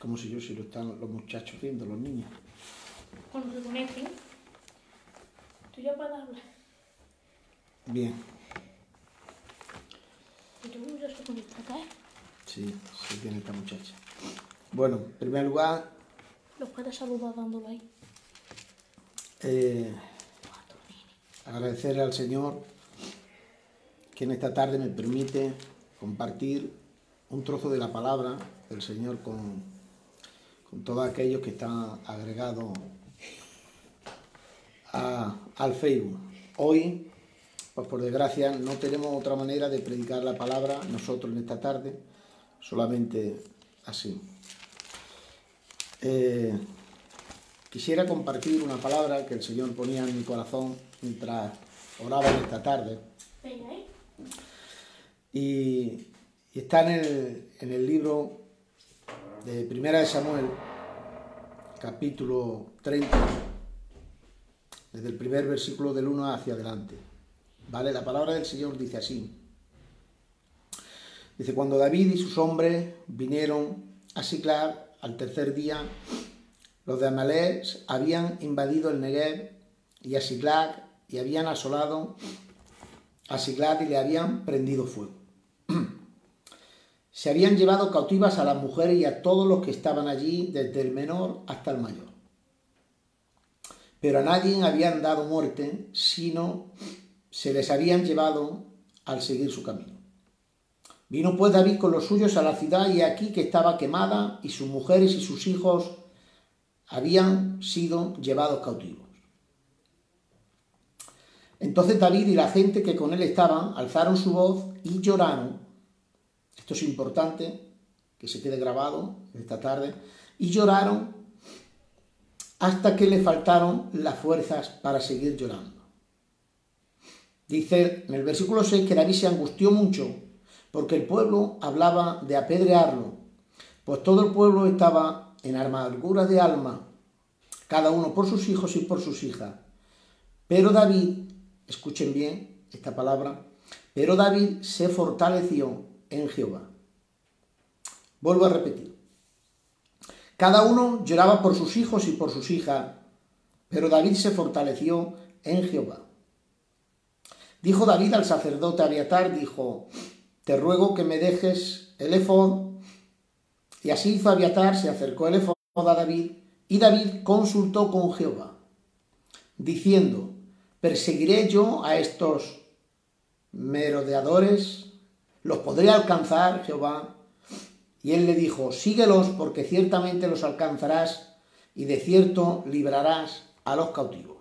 Como si yo, si lo están los muchachos viendo, los niños. Cuando se conecten, tú ya puedes hablar. Bien. ¿Y tú ya se conecta acá? Sí, sí tiene esta muchacha. Bueno, en primer lugar, Los puedes saludar dándolo ahí. agradecerle al Señor que en esta tarde me permite compartir un trozo de la palabra del Señor con todos aquellos que están agregados al Facebook. Hoy, pues por desgracia, no tenemos otra manera de predicar la palabra nosotros en esta tarde, solamente así. Quisiera compartir una palabra que el Señor ponía en mi corazón mientras oraba en esta tarde. Venga, ¿eh? Y está en el libro de Primera de Samuel, capítulo 30, desde el primer versículo del 1 hacia adelante. ¿Vale? La palabra del Señor dice así. Dice, cuando David y sus hombres vinieron a Siclag al tercer día, los de Amalek habían invadido el Negev y a Siclag y habían asolado a Siclag y le habían prendido fuego. Se habían llevado cautivas a las mujeres y a todos los que estaban allí, desde el menor hasta el mayor. Pero a nadie habían dado muerte, sino se les habían llevado al seguir su camino. Vino pues David con los suyos a la ciudad y aquí que estaba quemada y sus mujeres y sus hijos habían sido llevados cautivos. Entonces David y la gente que con él estaban alzaron su voz y lloraron. Esto es importante que se quede grabado esta tarde. Y lloraron hasta que le faltaron las fuerzas para seguir llorando. Dice en el versículo 6 que David se angustió mucho porque el pueblo hablaba de apedrearlo, pues todo el pueblo estaba en amargura de alma, cada uno por sus hijos y por sus hijas. Pero David, escuchen bien esta palabra, pero David se fortaleció en Jehová. Vuelvo a repetir. Cada uno lloraba por sus hijos y por sus hijas, pero David se fortaleció en Jehová. Dijo David al sacerdote Abiatar, dijo, te ruego que me dejes el efod. Y así hizo Abiatar, se acercó el efod a David, y David consultó con Jehová, diciendo, ¿perseguiré yo a estos merodeadores? ¿Los podré alcanzar, Jehová? Y él le dijo, síguelos, porque ciertamente los alcanzarás, y de cierto librarás a los cautivos.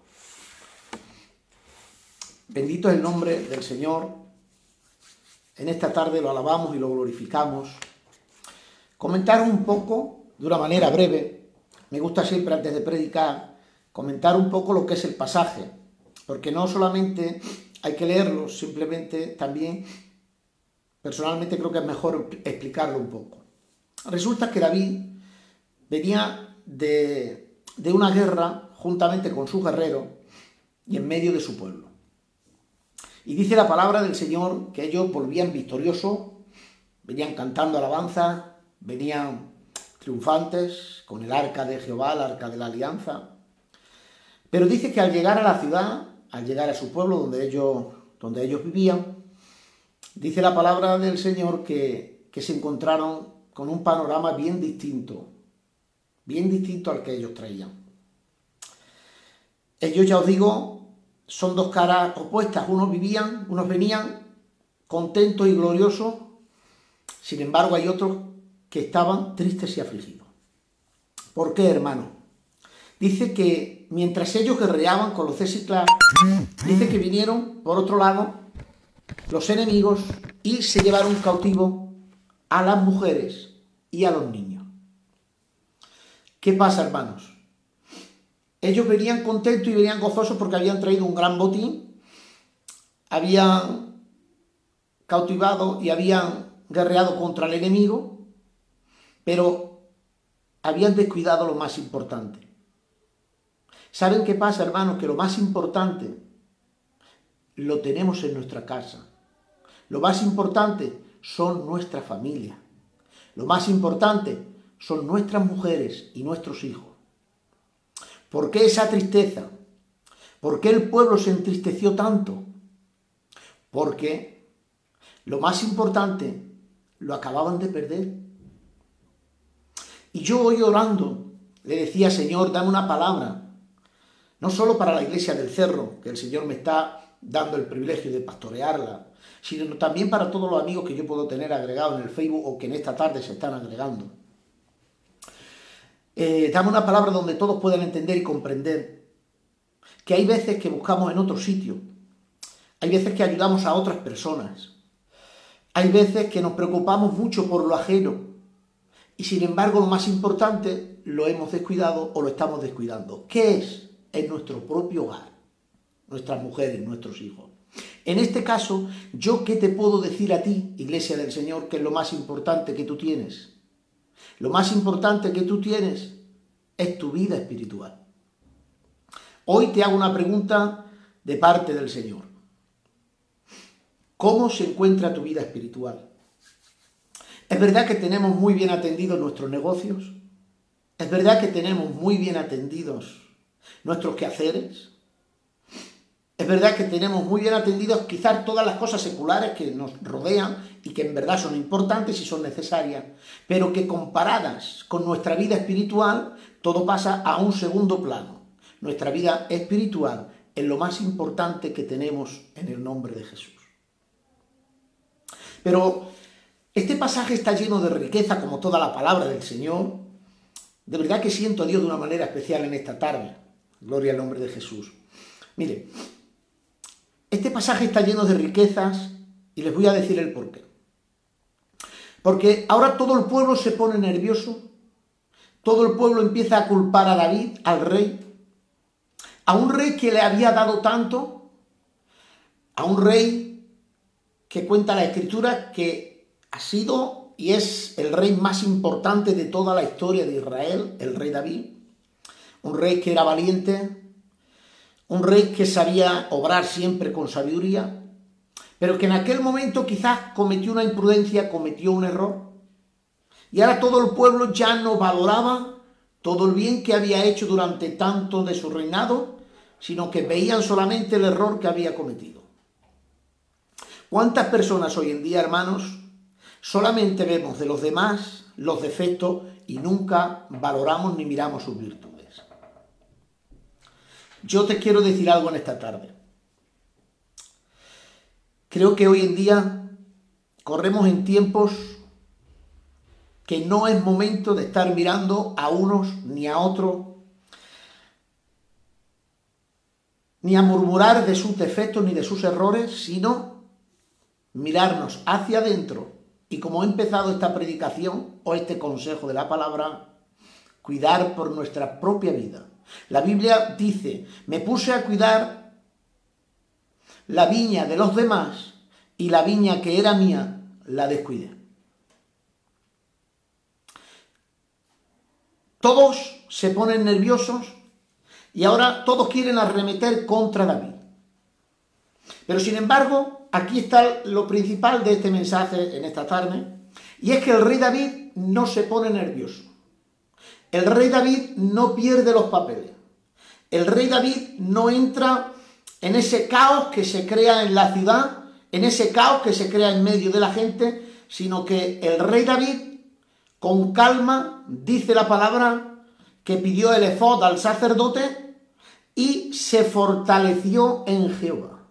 Bendito es el nombre del Señor. En esta tarde lo alabamos y lo glorificamos. Comentar un poco, de una manera breve, me gusta siempre antes de predicar, comentar un poco lo que es el pasaje, porque no solamente hay que leerlo, simplemente también, personalmente creo que es mejor explicarlo un poco. Resulta que David venía de una guerra juntamente con sus guerreros y en medio de su pueblo. Y dice la palabra del Señor que ellos volvían victoriosos, venían cantando alabanzas, venían triunfantes con el arca de Jehová, el arca de la alianza. Pero dice que al llegar a la ciudad, al llegar a su pueblo donde ellos vivían, dice la palabra del Señor que se encontraron con un panorama bien distinto al que ellos traían. Ellos, ya os digo, son dos caras opuestas. Unos venían contentos y gloriosos, sin embargo hay otros que estaban tristes y afligidos. ¿Por qué, hermano? Dice que mientras ellos guerreaban con los de Siclag, dice que vinieron, por otro lado, los enemigos y se llevaron cautivo a las mujeres y a los niños. ¿Qué pasa, hermanos? Ellos venían contentos y venían gozosos porque habían traído un gran botín, habían cautivado y habían guerreado contra el enemigo, pero habían descuidado lo más importante. ¿Saben qué pasa, hermanos? Que lo más importante lo tenemos en nuestra casa. Lo más importante son nuestra familia. Lo más importante son nuestras mujeres y nuestros hijos. ¿Por qué esa tristeza? ¿Por qué el pueblo se entristeció tanto? Porque lo más importante lo acababan de perder. Y yo hoy orando le decía, Señor, dame una palabra, no solo para la iglesia del Cerro, que el Señor me está dando el privilegio de pastorearla, sino también para todos los amigos que yo puedo tener agregados en el Facebook o que en esta tarde se están agregando. Dame una palabra donde todos puedan entender y comprender que hay veces que buscamos en otro sitio, hay veces que ayudamos a otras personas, hay veces que nos preocupamos mucho por lo ajeno y sin embargo lo más importante lo hemos descuidado o lo estamos descuidando. ¿Qué es? En nuestro propio hogar, nuestras mujeres, nuestros hijos. En este caso, ¿yo qué te puedo decir a ti, Iglesia del Señor, que es lo más importante que tú tienes? Lo más importante que tú tienes es tu vida espiritual. Hoy te hago una pregunta de parte del Señor. ¿Cómo se encuentra tu vida espiritual? ¿Es verdad que tenemos muy bien atendidos nuestros negocios? ¿Es verdad que tenemos muy bien atendidos nuestros quehaceres? Es verdad que tenemos muy bien atendidos quizás todas las cosas seculares que nos rodean y que en verdad son importantes y son necesarias, pero que comparadas con nuestra vida espiritual, todo pasa a un segundo plano. Nuestra vida espiritual es lo más importante que tenemos en el nombre de Jesús. Pero este pasaje está lleno de riqueza, como toda la palabra del Señor. De verdad que siento a Dios de una manera especial en esta tarde. Gloria al nombre de Jesús. Mire, este pasaje está lleno de riquezas y les voy a decir el porqué. Porque ahora todo el pueblo se pone nervioso, todo el pueblo empieza a culpar a David, al rey, a un rey que le había dado tanto, a un rey que cuenta la Escritura que ha sido y es el rey más importante de toda la historia de Israel, el rey David, un rey que era valiente, un rey que sabía obrar siempre con sabiduría, pero que en aquel momento quizás cometió una imprudencia, cometió un error. Y ahora todo el pueblo ya no valoraba todo el bien que había hecho durante tanto de su reinado, sino que veían solamente el error que había cometido. ¿Cuántas personas hoy en día, hermanos, solamente vemos de los demás los defectos y nunca valoramos ni miramos sus virtudes? Yo te quiero decir algo en esta tarde. Creo que hoy en día corremos en tiempos que no es momento de estar mirando a unos ni a otros, ni a murmurar de sus defectos ni de sus errores, sino mirarnos hacia adentro y, como he empezado esta predicación o este consejo de la palabra, cuidar por nuestra propia vida. La Biblia dice, me puse a cuidar la viña de los demás y la viña que era mía la descuidé. Todos se ponen nerviosos y ahora todos quieren arremeter contra David. Pero sin embargo, aquí está lo principal de este mensaje en esta tarde, y es que el rey David no se pone nervioso. El rey David no pierde los papeles. El rey David no entra en ese caos que se crea en la ciudad, en ese caos que se crea en medio de la gente, sino que el rey David, con calma, dice la palabra, que pidió el efod al sacerdote y se fortaleció en Jehová.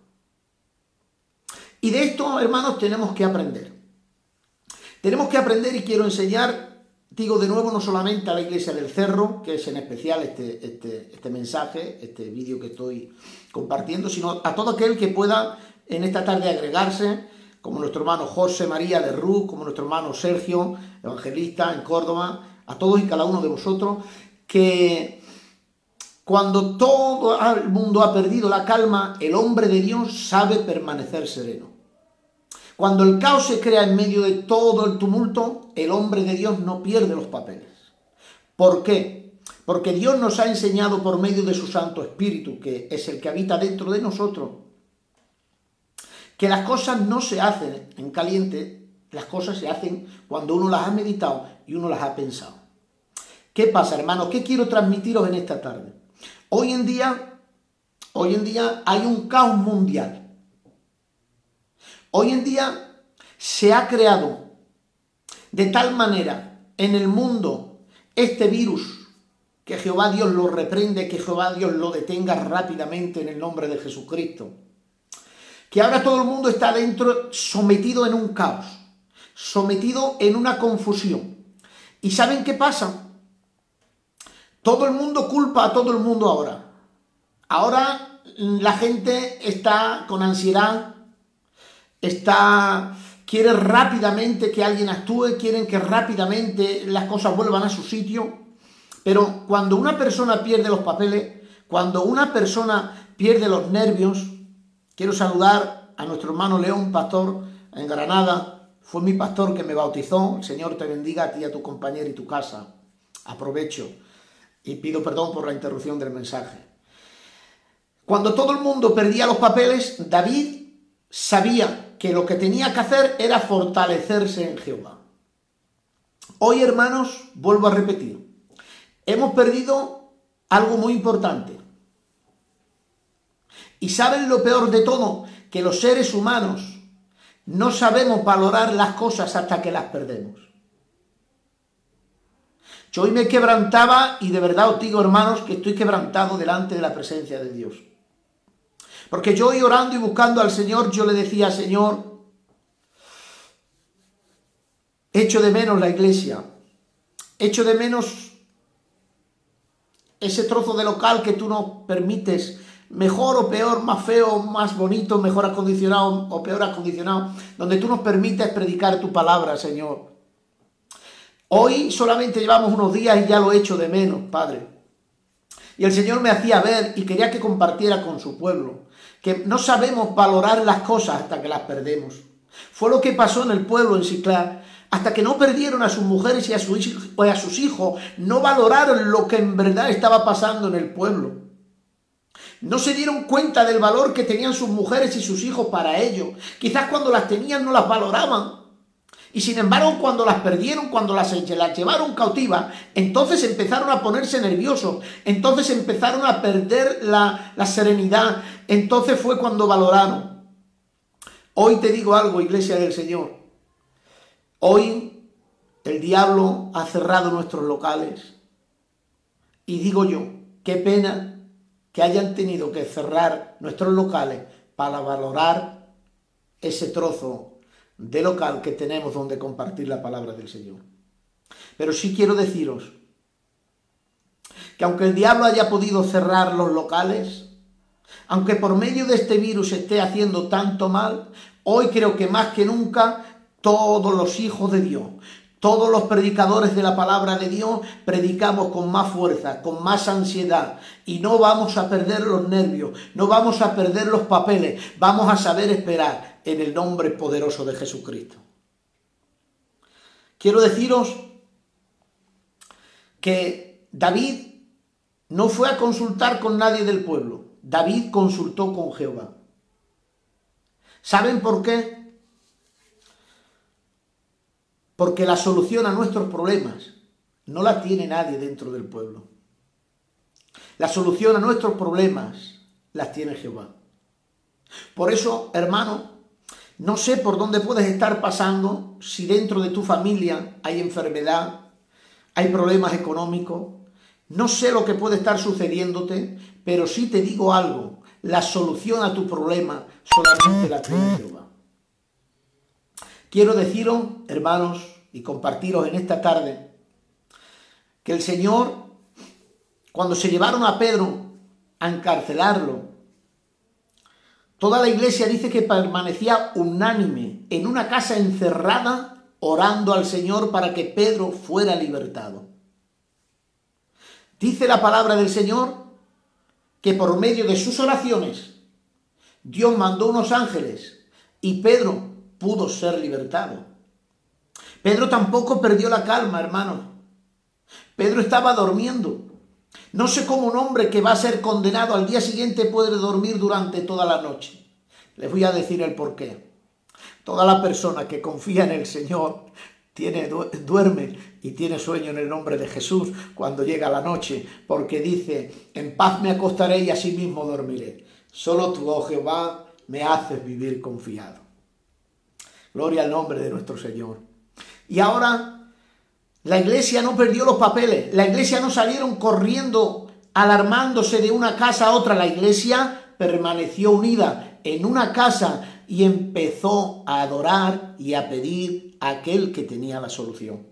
Y de esto, hermanos, tenemos que aprender. Tenemos que aprender, y quiero enseñar, digo de nuevo, no solamente a la iglesia del Cerro, que es en especial este mensaje, este vídeo que estoy compartiendo, sino a todo aquel que pueda en esta tarde agregarse, como nuestro hermano José María de Ruz, como nuestro hermano Sergio, evangelista en Córdoba, a todos y cada uno de vosotros, que cuando todo el mundo ha perdido la calma, el hombre de Dios sabe permanecer sereno. Cuando el caos se crea en medio de todo el tumulto, el hombre de Dios no pierde los papeles. ¿Por qué? Porque Dios nos ha enseñado por medio de su Santo Espíritu, que es el que habita dentro de nosotros, que las cosas no se hacen en caliente, las cosas se hacen cuando uno las ha meditado y uno las ha pensado. ¿Qué pasa, hermanos? ¿Qué quiero transmitiros en esta tarde? Hoy en día hay un caos mundial. Hoy en día se ha creado de tal manera en el mundo este virus, que Jehová Dios lo reprende, que Jehová Dios lo detenga rápidamente en el nombre de Jesucristo, que ahora todo el mundo está dentro, sometido en un caos, sometido en una confusión. ¿Y saben qué pasa? Todo el mundo culpa a todo el mundo ahora. Ahora la gente está con ansiedad, quiere rápidamente que alguien actúe, quieren que rápidamente las cosas vuelvan a su sitio. Pero cuando una persona pierde los papeles, cuando una persona pierde los nervios, quiero saludar a nuestro hermano León, pastor en Granada. Fue mi pastor que me bautizó. El Señor te bendiga a ti, a tu compañero y tu casa. Aprovecho y pido perdón por la interrupción del mensaje. Cuando todo el mundo perdía los papeles, David sabía que lo que tenía que hacer era fortalecerse en Jehová. Hoy, hermanos, vuelvo a repetir, hemos perdido algo muy importante. ¿Y saben lo peor de todo? Que los seres humanos no sabemos valorar las cosas hasta que las perdemos. Yo hoy me quebrantaba y de verdad os digo, hermanos, que estoy quebrantado delante de la presencia de Dios. Porque yo hoy orando y buscando al Señor, yo le decía, Señor, echo de menos la iglesia, echo de menos ese trozo de local que tú nos permites, mejor o peor, más feo, más bonito, mejor acondicionado o peor acondicionado, donde tú nos permites predicar tu palabra, Señor. Hoy solamente llevamos unos días y ya lo echo de menos, Padre. Y el Señor me hacía ver y quería que compartiera con su pueblo, que no sabemos valorar las cosas hasta que las perdemos. Fue lo que pasó en el pueblo en Siclán. Hasta que no perdieron a sus mujeres y a sus hijos, no valoraron lo que en verdad estaba pasando en el pueblo. No se dieron cuenta del valor que tenían sus mujeres y sus hijos para ellos. Quizás cuando las tenían no las valoraban. Y sin embargo, cuando las perdieron, cuando las llevaron cautivas, entonces empezaron a ponerse nerviosos, entonces empezaron a perder la serenidad, entonces fue cuando valoraron. Hoy te digo algo, iglesia del Señor. Hoy el diablo ha cerrado nuestros locales. Y digo yo, qué pena que hayan tenido que cerrar nuestros locales para valorar ese trozo de local que tenemos donde compartir la palabra del Señor. Pero sí quiero deciros que aunque el diablo haya podido cerrar los locales, aunque por medio de este virus esté haciendo tanto mal, hoy creo que más que nunca todos los hijos de Dios, todos los predicadores de la palabra de Dios, predicamos con más fuerza, con más ansiedad, y no vamos a perder los nervios, no vamos a perder los papeles, vamos a saber esperar en el nombre poderoso de Jesucristo. Quiero deciros que David no fue a consultar con nadie del pueblo, David consultó con Jehová. ¿Saben por qué? Porque la solución a nuestros problemas no la tiene nadie dentro del pueblo. La solución a nuestros problemas las tiene Jehová. Por eso, hermano, no sé por dónde puedes estar pasando, si dentro de tu familia hay enfermedad, hay problemas económicos, no sé lo que puede estar sucediéndote, pero sí te digo algo, la solución a tu problema solamente la tiene Jehová. Quiero deciros, hermanos, y compartiros en esta tarde, que el Señor, cuando se llevaron a Pedro a encarcelarlo, toda la iglesia dice que permanecía unánime en una casa encerrada, orando al Señor para que Pedro fuera libertado. Dice la palabra del Señor que por medio de sus oraciones Dios mandó unos ángeles y Pedro pudo ser libertado. Pedro tampoco perdió la calma, hermano. Pedro estaba durmiendo. No sé cómo un hombre que va a ser condenado al día siguiente puede dormir durante toda la noche. Les voy a decir el porqué. Toda la persona que confía en el Señor duerme y tiene sueño en el nombre de Jesús cuando llega la noche, porque dice, en paz me acostaré y asimismo dormiré. Solo tú, oh Jehová, me haces vivir confiado. Gloria al nombre de nuestro Señor. Y ahora, la iglesia no perdió los papeles, la iglesia no salieron corriendo, alarmándose de una casa a otra, la iglesia permaneció unida en una casa y empezó a adorar y a pedir a aquel que tenía la solución.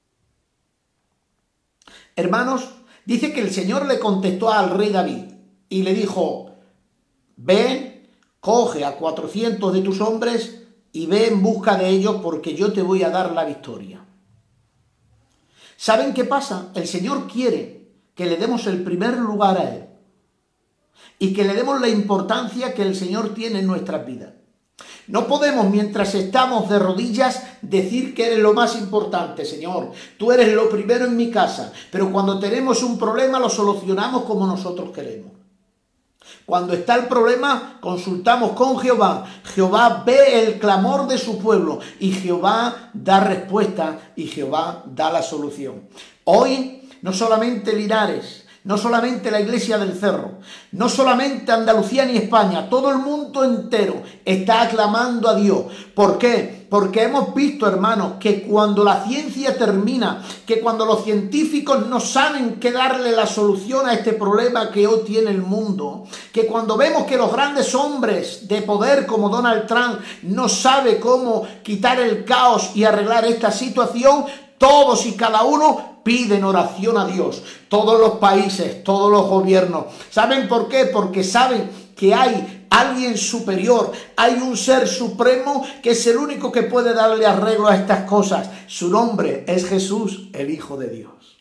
Hermanos, dice que el Señor le contestó al rey David y le dijo, ven, coge a 400 de tus hombres y ve en busca de ellos porque yo te voy a dar la victoria. ¿Saben qué pasa? El Señor quiere que le demos el primer lugar a Él y que le demos la importancia que el Señor tiene en nuestras vidas. No podemos, mientras estamos de rodillas, decir que eres lo más importante, Señor. Tú eres lo primero en mi casa, pero cuando tenemos un problema lo solucionamos como nosotros queremos. Cuando está el problema, consultamos con Jehová. Jehová ve el clamor de su pueblo y Jehová da respuesta y Jehová da la solución. Hoy, no solamente Linares, no solamente la iglesia del Cerro, no solamente Andalucía ni España, todo el mundo entero está aclamando a Dios. ¿Por qué? Porque hemos visto, hermanos, que cuando la ciencia termina, que cuando los científicos no saben qué darle la solución a este problema que hoy tiene el mundo, que cuando vemos que los grandes hombres de poder como Donald Trump no saben cómo quitar el caos y arreglar esta situación, todos y cada uno piden oración a Dios. Todos los países, todos los gobiernos. ¿Saben por qué? Porque saben que hay alguien superior, hay un ser supremo que es el único que puede darle arreglo a estas cosas. Su nombre es Jesús, el Hijo de Dios.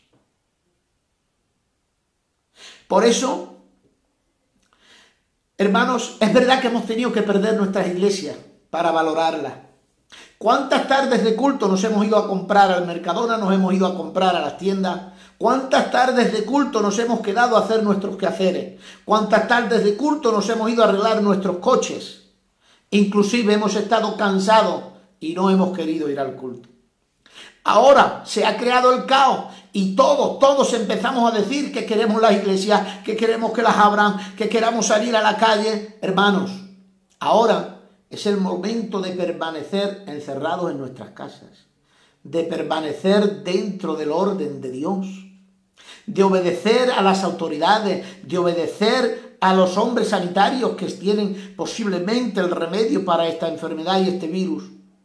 Por eso, hermanos, es verdad que hemos tenido que perder nuestras iglesias para valorarlas. ¿Cuántas tardes de culto nos hemos ido a comprar al Mercadona, nos hemos ido a comprar a las tiendas? ¿Cuántas tardes de culto nos hemos quedado a hacer nuestros quehaceres? ¿Cuántas tardes de culto nos hemos ido a arreglar nuestros coches? Inclusive hemos estado cansados y no hemos querido ir al culto. Ahora se ha creado el caos y todos empezamos a decir que queremos las iglesias, que queremos que las abran, que queramos salir a la calle. Hermanos, ahora es el momento de permanecer encerrados en nuestras casas, de permanecer dentro del orden de Dios, de obedecer a las autoridades, de obedecer a los hombres sanitarios que tienen posiblemente el remedio para esta enfermedad y este virus.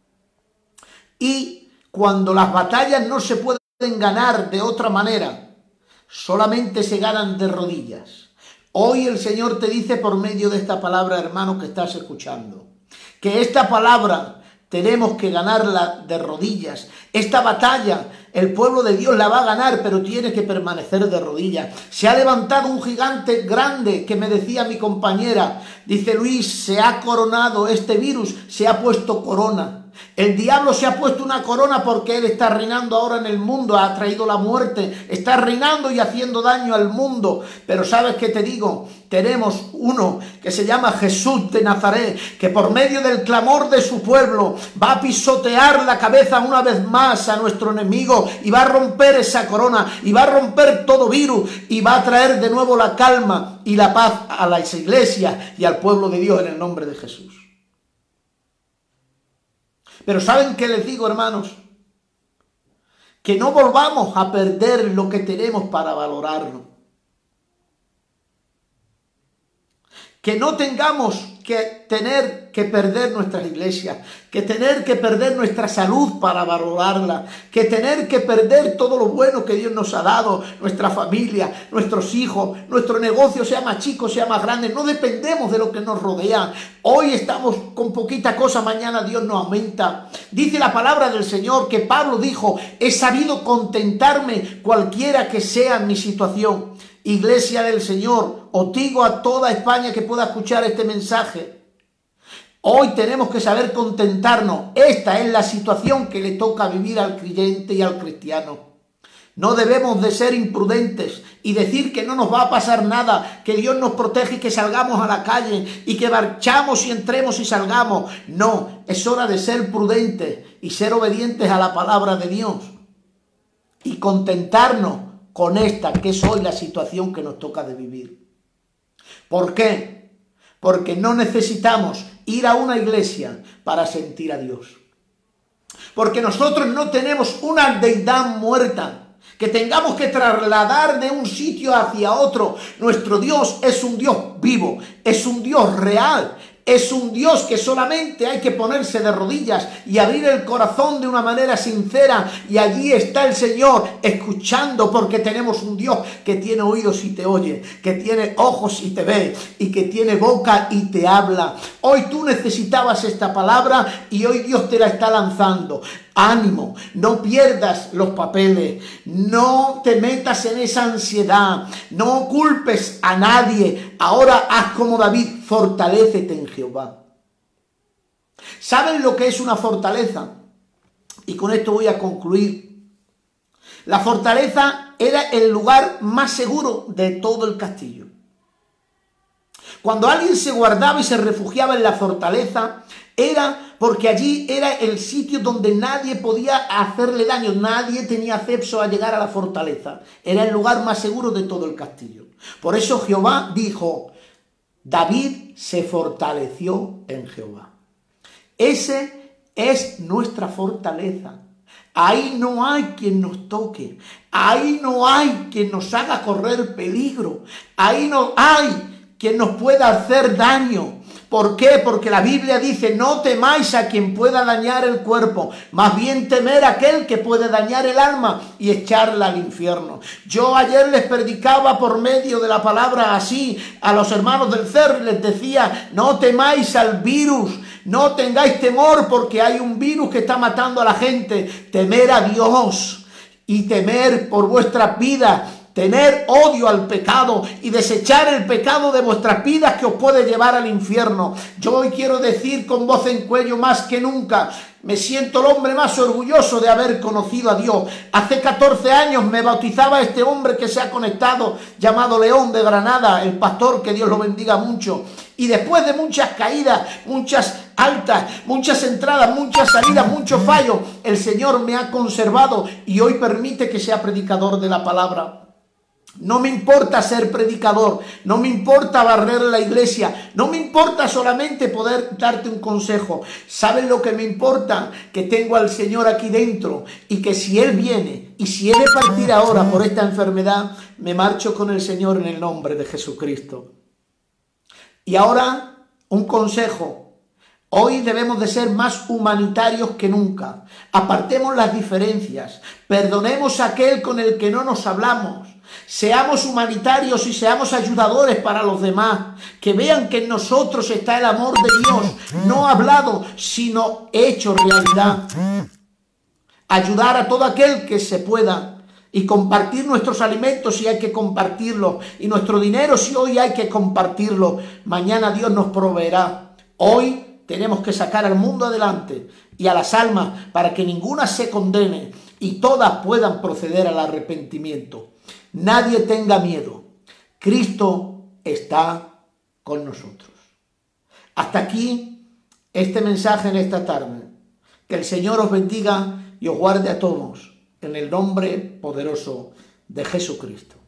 Y cuando las batallas no se pueden ganar de otra manera, solamente se ganan de rodillas. Hoy el Señor te dice por medio de esta palabra, hermano, que estás escuchando, que esta palabra tenemos que ganarla de rodillas. Esta batalla el pueblo de Dios la va a ganar, pero tiene que permanecer de rodillas. Se ha levantado un gigante grande que me decía mi compañera, dice Luis, se ha coronado este virus, se ha puesto corona. El diablo se ha puesto una corona porque él está reinando ahora en el mundo, ha traído la muerte, está reinando y haciendo daño al mundo. Pero ¿sabes qué te digo? Tenemos uno que se llama Jesús de Nazaret, que por medio del clamor de su pueblo va a pisotear la cabeza una vez más a nuestro enemigo y va a romper esa corona y va a romper todo virus y va a traer de nuevo la calma y la paz a las iglesias y al pueblo de Dios en el nombre de Jesús. Pero ¿saben qué les digo, hermanos? Que no volvamos a perder lo que tenemos para valorarlo. Que no tengamos que tener que perder nuestras iglesias, que tener que perder nuestra salud para valorarla, que tener que perder todo lo bueno que Dios nos ha dado, nuestra familia, nuestros hijos, nuestro negocio, sea más chico, sea más grande. No dependemos de lo que nos rodea. Hoy estamos con poquita cosa, mañana Dios nos aumenta. Dice la palabra del Señor que Pablo dijo, he sabido contentarme cualquiera que sea mi situación. Iglesia del Señor, os digo a toda España que pueda escuchar este mensaje, hoy tenemos que saber contentarnos. Esta es la situación que le toca vivir al creyente y al cristiano. No debemos de ser imprudentes y decir que no nos va a pasar nada, que Dios nos protege y que salgamos a la calle y que marchamos y entremos y salgamos. No, es hora de ser prudentes y ser obedientes a la palabra de Dios. y contentarnos con esta que es hoy la situación que nos toca de vivir. ¿Por qué? Porque no necesitamos ir a una iglesia para sentir a Dios. Porque nosotros no tenemos una deidad muerta que tengamos que trasladar de un sitio hacia otro. Nuestro Dios es un Dios vivo, es un Dios real, es un Dios que solamente hay que ponerse de rodillas y abrir el corazón de una manera sincera, y allí está el Señor escuchando, porque tenemos un Dios que tiene oídos y te oye, que tiene ojos y te ve, y que tiene boca y te habla. Hoy tú necesitabas esta palabra y hoy Dios te la está lanzando. Ánimo, no pierdas los papeles, no te metas en esa ansiedad, no culpes a nadie. Ahora haz como David, fortalécete en Jehová. ¿Saben lo que es una fortaleza? Y con esto voy a concluir. La fortaleza era el lugar más seguro de todo el castillo. Cuando alguien se guardaba y se refugiaba en la fortaleza, era porque allí era el sitio donde nadie podía hacerle daño, nadie tenía acceso a llegar a la fortaleza. Era el lugar más seguro de todo el castillo. Por eso Jehová dijo, David se fortaleció en Jehová. Ese es nuestra fortaleza. Ahí no hay quien nos toque, ahí no hay quien nos haga correr peligro, ahí no hay quien nos pueda hacer daño. ¿Por qué? Porque la Biblia dice, no temáis a quien pueda dañar el cuerpo, más bien temer a aquel que puede dañar el alma y echarla al infierno. Yo ayer les predicaba por medio de la palabra así a los hermanos del cerro y les decía, no temáis al virus, no tengáis temor porque hay un virus que está matando a la gente. Temer a Dios y temer por vuestras vidas. Tener odio al pecado y desechar el pecado de vuestras vidas que os puede llevar al infierno. Yo hoy quiero decir con voz en cuello más que nunca, me siento el hombre más orgulloso de haber conocido a Dios. Hace 14 años me bautizaba este hombre que se ha conectado, llamado León de Granada, el pastor, que Dios lo bendiga mucho. Y después de muchas caídas, muchas altas, muchas entradas, muchas salidas, muchos fallos, el Señor me ha conservado y hoy permite que sea predicador de la palabra. No me importa ser predicador, no me importa barrer la iglesia, no me importa solamente poder darte un consejo. ¿Saben lo que me importa? Que tengo al Señor aquí dentro y que si Él viene y si Él de partir ahora por esta enfermedad, me marcho con el Señor en el nombre de Jesucristo. Y ahora un consejo. Hoy debemos de ser más humanitarios que nunca. Apartemos las diferencias, perdonemos a aquel con el que no nos hablamos. Seamos humanitarios y seamos ayudadores para los demás, que vean que en nosotros está el amor de Dios, no hablado, sino hecho realidad. Ayudar a todo aquel que se pueda y compartir nuestros alimentos si hay que compartirlo, y nuestro dinero si hoy hay que compartirlo. Mañana Dios nos proveerá. Hoy tenemos que sacar al mundo adelante y a las almas para que ninguna se condene y todas puedan proceder al arrepentimiento. Nadie tenga miedo. Cristo está con nosotros. Hasta aquí este mensaje en esta tarde. Que el Señor os bendiga y os guarde a todos en el nombre poderoso de Jesucristo.